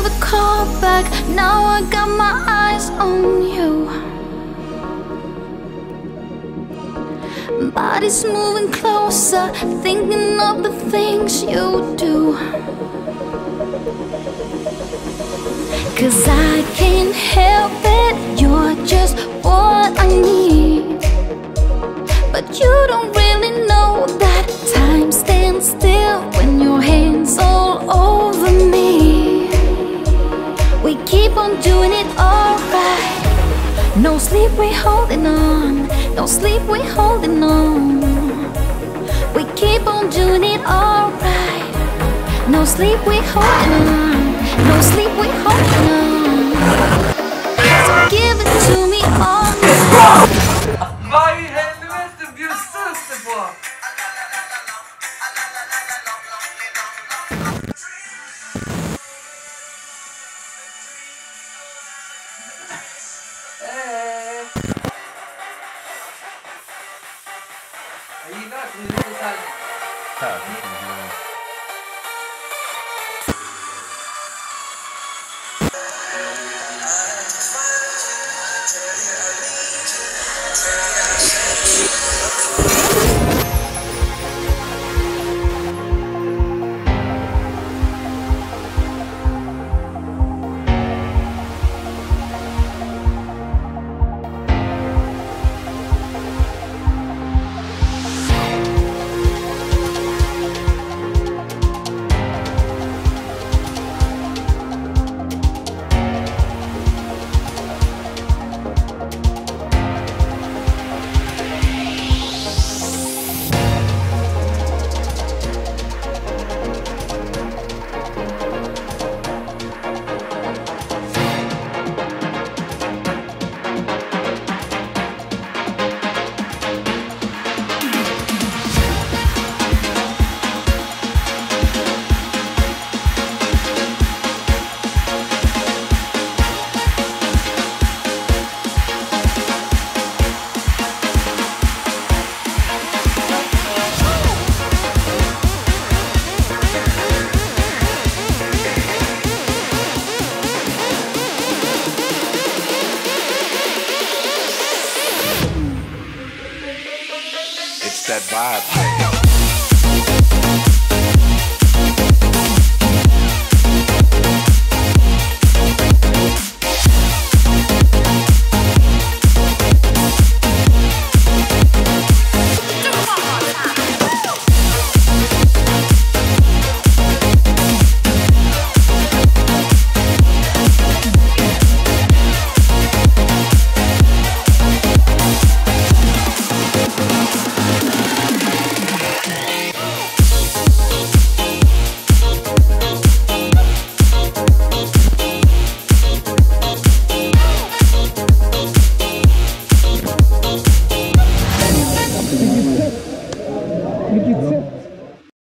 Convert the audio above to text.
never call back. Now I got my eyes on you. Body's moving closer, thinking of the things you do. 'Cause I can't help it, you're just what I need. But you don't really know that time stands still when your hands all over me. We keep on doing it alright. No sleep, we holding on. No sleep, we holding on. We keep on doing it alright. No sleep, we holding on. No sleep, we holding on. So give it to me all night. Vad i helvete bjussas det på? Jag gillar att det är lite såhär... That vibe.